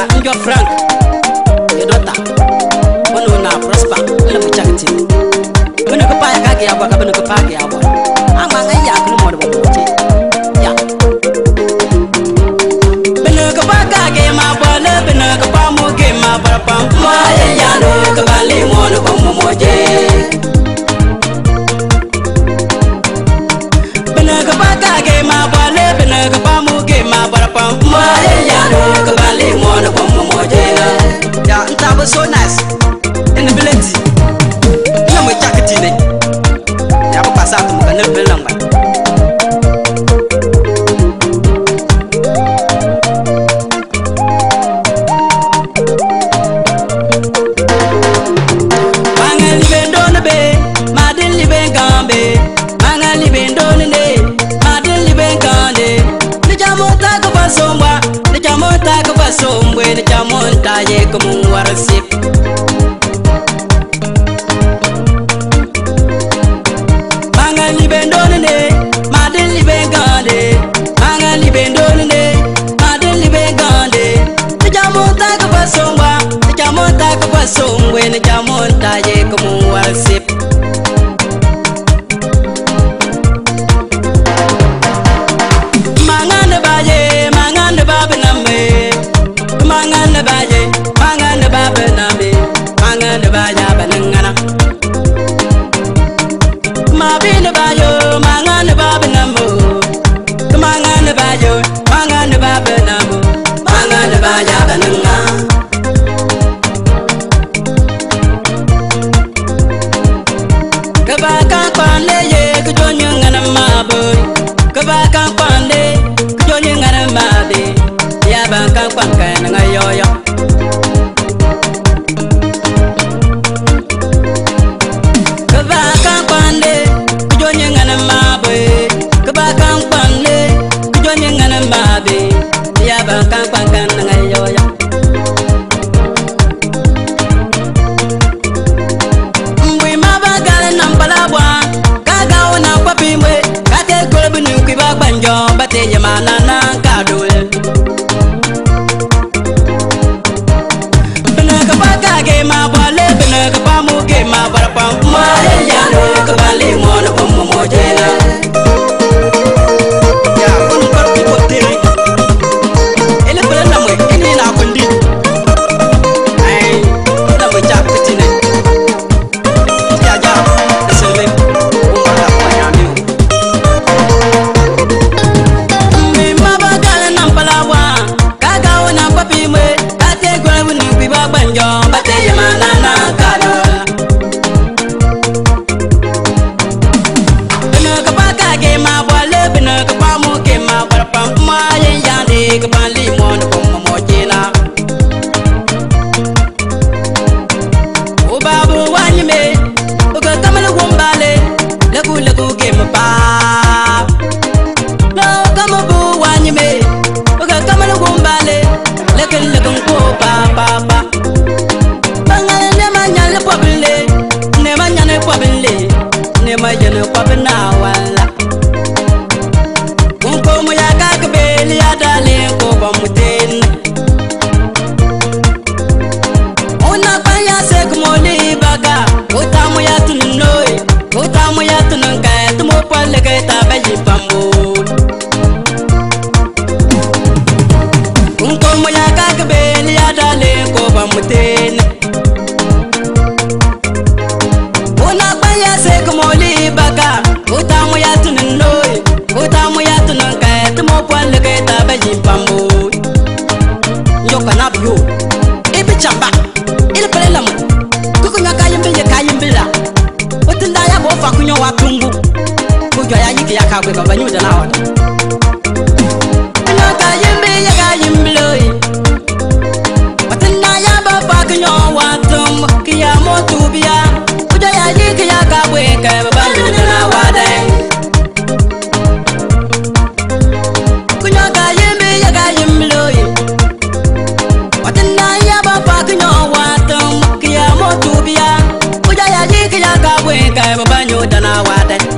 Njo Frank Edota Ono na Prosper Ele mo chakti Bene ko pa ya kage ya ka bene ko pa ke ya bo Ama nga ya kulu mo do mo che Ya Bene ko pa kage ma bo le bene ko pa mo ge ma ba pa ma ya no ko ba le mo no ko mo je Bene ko pa kage ma bo le bene ko pa mo ge ma ba pa ma ya no ko ba le mo no ko mo je Ya that was so nice in the village no mo chakti ne ya ko pasa to mo kanel belang ba Mangali bendone be madeli bengambe Mangali bendone ne madeli bengande ni jamota ko basomba ni jamota ko basombwe ni jamonta ye ko mu warasip Mangali bendone ne madeli bengande Mangali bendone ne madeli bengande ni jamonta ko basomba ni jamonta ko basombwe ni jamonta ye ko mu warasip Mangane baje mangane babename Mangane baje mangane babename Mangane baja banengana Mabine bayo mangane babenamo Mangane bayo mangane babenamo Mangane baja banengana Kabaka kwande ye kujonyo ngana maboy Kabaka kwande kujonyo ngana mabe Ya baka kwanka nga yoyo Kabaka kwande kujonyo ngana maboy Kabaka kwande kujonyo ngana mabe Ya baka kwanka nga yoyo Mbwi mabagala nampalabwa Kaga ona kwa pimwe Kate kolbu nuki bagbanjo Bate yamana na kadule Bene kapaka ge ma bale Bene kapamu ge ma barapa Ma ya no kabali mono komo mojela Ya kun korku potiri Ele bele na mwe ini na kundi Ay na mwe chak pitine Ya ja Esele Umbala kwa yami Mbe mabagala nampalawa Kaga ona kwa pimwe Kate gwebu nuki bagbanjo Bate yamana na kadula Bene kapaka ge ma bale Bene kapamu ge ma barapa Ma ye yande kapali mono komo mojela O babu wanyime Uga kamala gumbale Lagu lagu ge ma pa Lo kamabu wanyime Uga kamala gumbale Lakin lagun ko pa pa pa Bangale ne manyale pobile Ne manyane pobile Ne manyane pobina wala Unko mo ya kakabeli ya dale ko bamuten Una kwanya se kumoli baga Utamu ya tunoi Utamu ya tunanka Tumo pale kaita bayi pambu Unko mo ya kakabeli ya dale ko bamuten Una kwanya se kumoli baga Utamu ya tunoi Utamu ya tunanka Tumo pale kaita bayi pambu Njoka nabiyo Ibi chamba Ile pele lamu Kukunya kayimbila Utinda ya bofa kunyo watungu Kujwa ya yiki ya kagwe kwa banyu dana wada Kunyo kayimbila Utinda ya bofa kunyo watungu Kia motu biya Kujwa ya yiki ya kagwe kwa banyu dana wada Kunyo kayimbila Utinda ya bofa kunyo watungu Kia motu biya Kujwa ya yiki ya kagwe kwa banyu dana wada